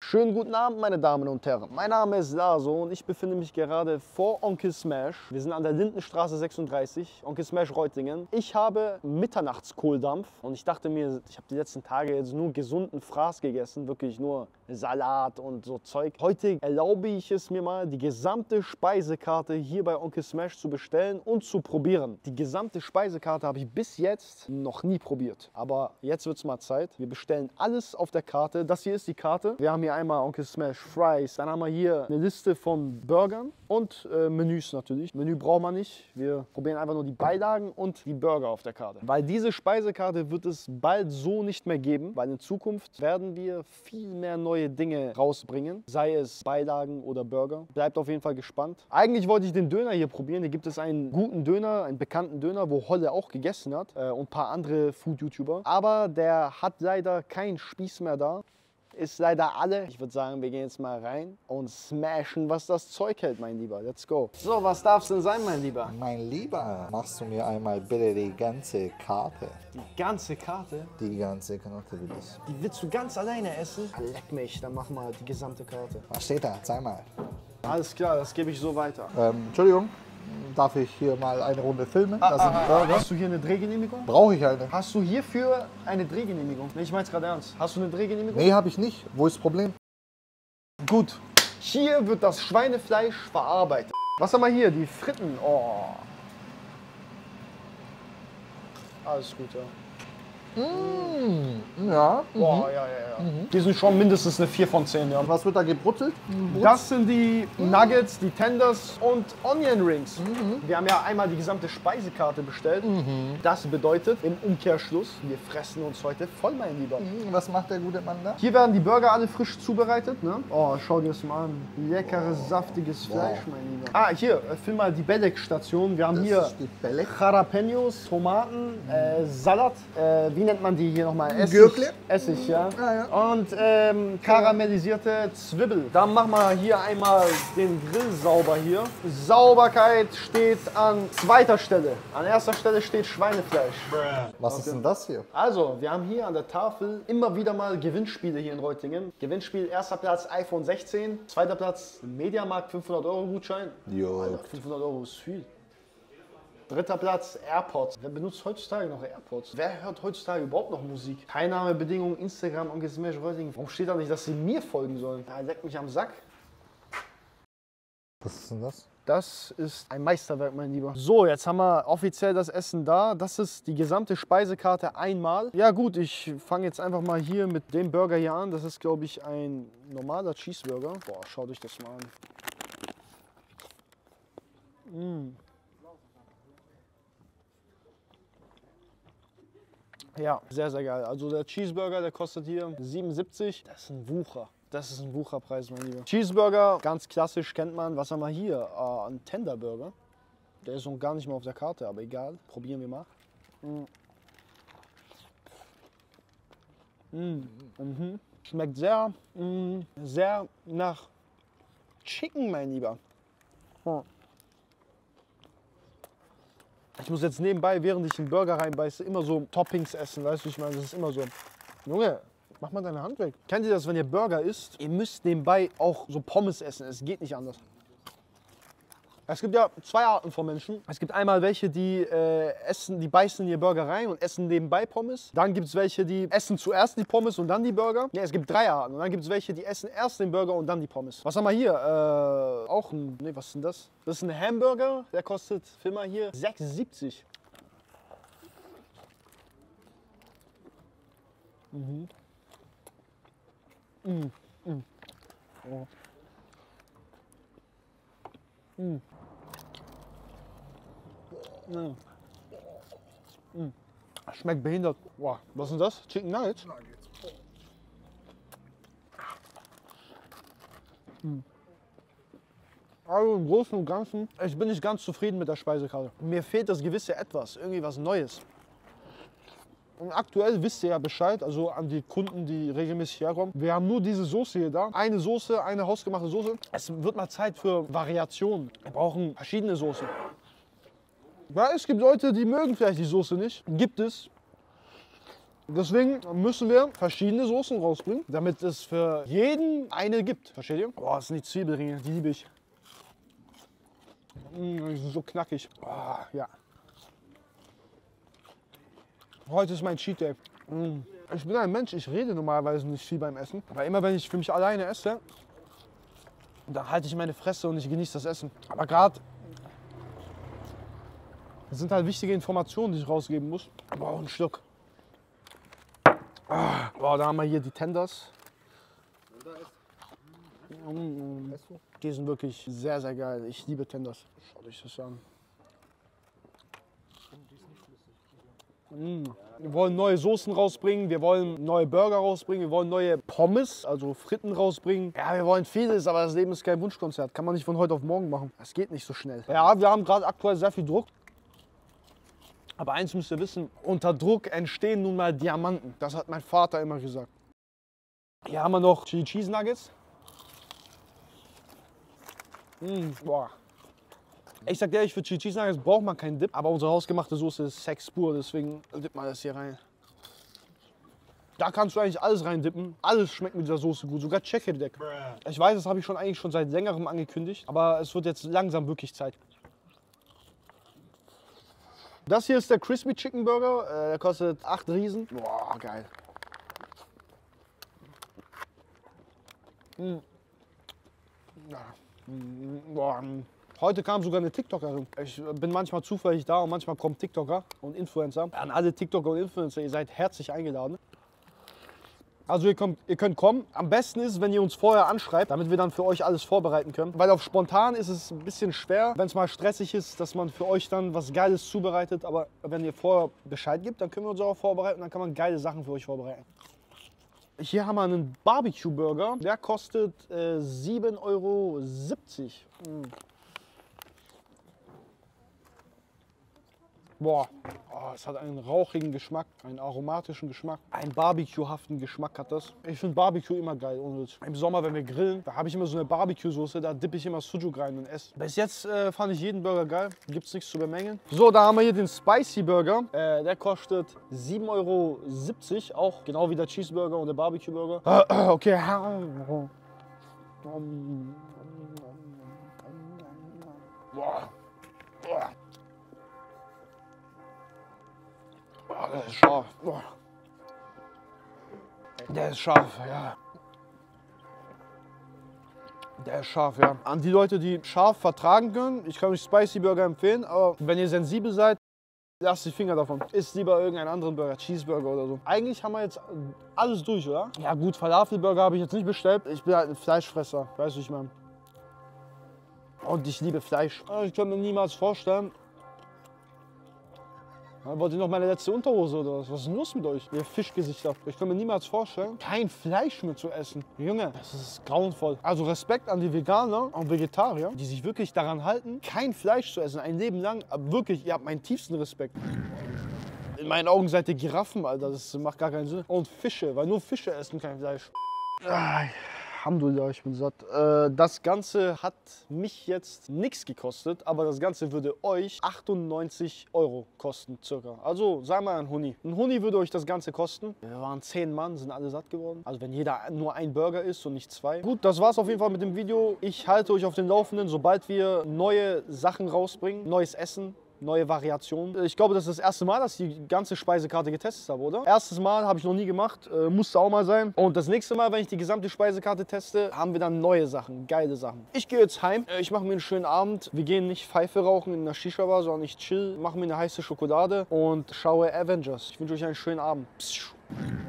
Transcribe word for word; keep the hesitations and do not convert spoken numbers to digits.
Schönen guten Abend, meine Damen und Herren. Mein Name ist Laso und ich befinde mich gerade vor Onkel Smash. Wir sind an der Lindenstraße sechsunddreißig, Onkel Smash Reutlingen. Ich habe Mitternachtskohldampf und ich dachte mir, ich habe die letzten Tage jetzt nur gesunden Fraß gegessen, wirklich nur Salat und so Zeug. Heute erlaube ich es mir mal, die gesamte Speisekarte hier bei Onkel Smash zu bestellen und zu probieren. Die gesamte Speisekarte habe ich bis jetzt noch nie probiert, aber jetzt wird es mal Zeit. Wir bestellen alles auf der Karte. Das hier ist die Karte. Wir haben hier einmal Onkel Smash Fries, dann haben wir hier eine Liste von Burgern und äh, Menüs natürlich. Menü braucht man nicht. Wir probieren einfach nur die Beilagen und die Burger auf der Karte. Weil diese Speisekarte wird es bald so nicht mehr geben, weil in Zukunft werden wir viel mehr neue Dinge rausbringen, sei es Beilagen oder Burger. Bleibt auf jeden Fall gespannt. Eigentlich wollte ich den Döner hier probieren. Hier gibt es einen guten Döner, einen bekannten Döner, wo Holle auch gegessen hat äh, und ein paar andere Food-YouTuber. Aber der hat leider keinen Spieß mehr da. Ist leider alle. Ich würde sagen, wir gehen jetzt mal rein und smashen, was das Zeug hält, mein Lieber. Let's go. So, was darf es denn sein, mein Lieber? Mein Lieber, machst du mir einmal bitte die ganze Karte? Die ganze Karte? Die ganze Karte will ich. Die willst du ganz alleine essen? Ah, leck mich, dann mach mal die gesamte Karte. Was steht da? Zeig mal. Alles klar, das gebe ich so weiter. Ähm, Entschuldigung, darf ich hier mal eine Runde filmen? Ah, Das sind ah, Burger. hast du hier eine Drehgenehmigung? Brauche ich eine? Hast du hierfür eine Drehgenehmigung? Nee, ich mein's gerade ernst. Hast du eine Drehgenehmigung? Nee, habe ich nicht. Wo ist das Problem? Gut. Hier wird das Schweinefleisch verarbeitet. Was haben wir hier? Die Fritten. Oh. Alles gut, ja. Mmh, ja. Boah, Mhm. ja, ja, ja. Die sind schon mindestens eine vier von zehn, ja. Was wird da gebrutzelt? Das sind die Nuggets, die Tenders und Onion Rings. Wir haben ja einmal die gesamte Speisekarte bestellt. Das bedeutet im Umkehrschluss, wir fressen uns heute voll, mein Lieber. Mhm, was macht der gute Mann da? Hier werden die Burger alle frisch zubereitet. Ne? Oh, schau dir das mal an. Leckeres, saftiges Fleisch, mein Lieber. Ah, hier, äh, film mal die Belek-Station. Wir haben Das hier ist die Belek. Jalapenos, Tomaten, äh, Salat. Äh, wie nennt man die hier nochmal? Essig. Gürkle? Essig, ja. Ah, ja. Und ähm, karamellisierte Zwiebel. Dann machen wir hier einmal den Grill sauber hier. Sauberkeit steht an zweiter Stelle. An erster Stelle steht Schweinefleisch. Was ist denn das hier? Also, wir haben hier an der Tafel immer wieder mal Gewinnspiele hier in Reutlingen. Gewinnspiel, erster Platz iPhone sechzehn, zweiter Platz Mediamarkt fünfhundert Euro Gutschein. Jo. Alter, fünfhundert Euro ist viel. Dritter Platz AirPods. Wer benutzt heutzutage noch AirPods? Wer hört heutzutage überhaupt noch Musik? Teilnahmebedingungen, Instagram, Onkel Smash Reutlingen. Warum steht da nicht, dass sie mir folgen sollen? Da leckt mich am Sack. Was ist denn das? Das ist ein Meisterwerk, mein Lieber. So, jetzt haben wir offiziell das Essen da. Das ist die gesamte Speisekarte einmal. Ja gut, ich fange jetzt einfach mal hier mit dem Burger hier an. Das ist, glaube ich, ein normaler Cheeseburger. Boah, schaut euch das mal an. Mm. Ja, sehr, sehr geil. Also der Cheeseburger, der kostet hier siebenundsiebzig. Das ist ein Wucher. Das ist ein Wucherpreis, mein Lieber. Cheeseburger, ganz klassisch, kennt man. Was haben wir hier? Äh, ein Tenderburger. Der ist noch gar nicht mehr auf der Karte, aber egal. Probieren wir mal. Mm. Mm. Mhm. Schmeckt sehr, mm, sehr nach Chicken, mein Lieber. Oh. Ich muss jetzt nebenbei, während ich den Burger reinbeiße, immer so Toppings essen, weißt du, ich meine, das ist immer so. Junge, mach mal deine Hand weg. Kennt ihr das, wenn ihr Burger isst? Ihr müsst nebenbei auch so Pommes essen, es geht nicht anders. Es gibt ja zwei Arten von Menschen. Es gibt einmal welche, die äh, essen, die beißen in ihr Burger rein und essen nebenbei Pommes. Dann gibt es welche, die essen zuerst die Pommes und dann die Burger. Ja, es gibt drei Arten. Und dann gibt es welche, die essen erst den Burger und dann die Pommes. Was haben wir hier? Äh, auch ein, nee, was ist denn das? Das ist ein Hamburger, der kostet, film mal hier, sechs siebzig. Mhm. Mm, mm. Oh. Mm. Mm. Mm. Schmeckt behindert. Wow. Was ist denn das? Chicken Nuggets? Mm. Also im Großen und Ganzen, ich bin nicht ganz zufrieden mit der Speisekarte. Mir fehlt das gewisse Etwas, irgendwie was Neues. Und aktuell wisst ihr ja Bescheid, also an die Kunden, die regelmäßig herkommen. Wir haben nur diese Soße hier da. Eine Soße, eine hausgemachte Soße. Es wird mal Zeit für Variationen. Wir brauchen verschiedene Soßen. Ja, es gibt Leute, die mögen vielleicht die Soße nicht. Gibt es. Deswegen müssen wir verschiedene Soßen rausbringen, damit es für jeden eine gibt. Versteht ihr? Boah, das sind die Zwiebelringe, die liebe ich. Mmh, die sind so knackig. Oh, ja. Heute ist mein Cheat Day. Mmh. Ich bin ein Mensch, ich rede normalerweise nicht viel beim Essen. Aber immer wenn ich für mich alleine esse, dann halte ich meine Fresse und ich genieße das Essen. Aber gerade sind halt wichtige Informationen, die ich rausgeben muss. Boah, ein Schluck. Ah, boah, da haben wir hier die Tenders. Mm, die sind wirklich sehr, sehr geil. Ich liebe Tenders. Schaut euch das an. Mm. Wir wollen neue Soßen rausbringen, wir wollen neue Burger rausbringen, wir wollen neue Pommes, also Fritten rausbringen. Ja, wir wollen vieles, aber das Leben ist kein Wunschkonzert. Kann man nicht von heute auf morgen machen. Das geht nicht so schnell. Ja, wir haben gerade aktuell sehr viel Druck. Aber eins müsst ihr wissen, unter Druck entstehen nun mal Diamanten. Das hat mein Vater immer gesagt. Hier haben wir noch Chili Cheese Nuggets. Mm, boah. Ich sag dir ehrlich, für Chili Cheese Nuggets braucht man keinen Dip, aber unsere hausgemachte Soße ist Sex pur, deswegen dippt man das hier rein. Da kannst du eigentlich alles rein dippen. Alles schmeckt mit dieser Soße gut, sogar Cheddar-Deck. Ich weiß, das habe ich schon eigentlich schon seit längerem angekündigt, aber es wird jetzt langsam wirklich Zeit. Das hier ist der Crispy Chicken Burger, äh, der kostet acht Riesen. Boah, geil. Mm. Ja. Mm. Boah. Heute kam sogar eine TikTokerin. Ich bin manchmal zufällig da und manchmal kommen TikToker und Influencer. An alle TikToker und Influencer, ihr seid herzlich eingeladen. Also ihr, kommt, ihr könnt kommen. Am besten ist, wenn ihr uns vorher anschreibt, damit wir dann für euch alles vorbereiten können. Weil auf spontan ist es ein bisschen schwer, wenn es mal stressig ist, dass man für euch dann was Geiles zubereitet. Aber wenn ihr vorher Bescheid gibt, dann können wir uns auch vorbereiten. Dann kann man geile Sachen für euch vorbereiten. Hier haben wir einen Barbecue-Burger. Der kostet äh, sieben Euro siebzig. Mm. Boah, oh, es hat einen rauchigen Geschmack, einen aromatischen Geschmack, einen Barbecue-haften Geschmack hat das. Ich finde Barbecue immer geil, ohne Witz. Im Sommer, wenn wir grillen, da habe ich immer so eine Barbecue-Soße, da dippe ich immer Sujuk rein und esse. Bis jetzt äh, fand ich jeden Burger geil, gibt's nichts zu bemängeln. So, da haben wir hier den Spicy Burger. Äh, der kostet sieben Euro siebzig, auch genau wie der Cheeseburger und der Barbecue-Burger. Äh, okay. Boah. Boah. Oh, der ist scharf. Oh. Der ist scharf, ja. Der ist scharf, ja. An die Leute, die scharf vertragen können, ich kann euch Spicy Burger empfehlen, aber wenn ihr sensibel seid, lasst die Finger davon. Isst lieber irgendeinen anderen Burger, Cheeseburger oder so. Eigentlich haben wir jetzt alles durch, oder? Ja gut, Falafelburger habe ich jetzt nicht bestellt. Ich bin halt ein Fleischfresser, weißt du, ich meine. Und ich liebe Fleisch. Ich könnte mir niemals vorstellen, wollt ihr noch meine letzte Unterhose oder was? Was ist denn los mit euch? Ihr Fischgesichter. Ich kann mir niemals vorstellen, kein Fleisch mehr zu essen. Junge, das ist grauenvoll. Also Respekt an die Veganer und Vegetarier, die sich wirklich daran halten, kein Fleisch zu essen, ein Leben lang. Aber wirklich, ihr habt meinen tiefsten Respekt. In meinen Augen seid ihr Giraffen, Alter. Das macht gar keinen Sinn. Und Fische, weil nur Fische essen kein Fleisch. Alhamdulillah, ich bin satt. Äh, das Ganze hat mich jetzt nichts gekostet, aber das Ganze würde euch achtundneunzig Euro kosten, circa. Also, sagen wir ein Huni. Ein Huni würde euch das Ganze kosten. Wir waren zehn Mann, sind alle satt geworden. Also, wenn jeder nur ein Burger isst und nicht zwei. Gut, das war's auf jeden Fall mit dem Video. Ich halte euch auf den Laufenden, sobald wir neue Sachen rausbringen, neues Essen. Neue Variationen. Ich glaube, das ist das erste Mal, dass ich die ganze Speisekarte getestet habe, oder? Erstes Mal habe ich noch nie gemacht, äh, musste auch mal sein. Und das nächste Mal, wenn ich die gesamte Speisekarte teste, haben wir dann neue Sachen, geile Sachen. Ich gehe jetzt heim, ich mache mir einen schönen Abend. Wir gehen nicht Pfeife rauchen in einer Shisha-Bar, sondern ich chill, mache mir eine heiße Schokolade und schaue Avengers. Ich wünsche euch einen schönen Abend. Pssch.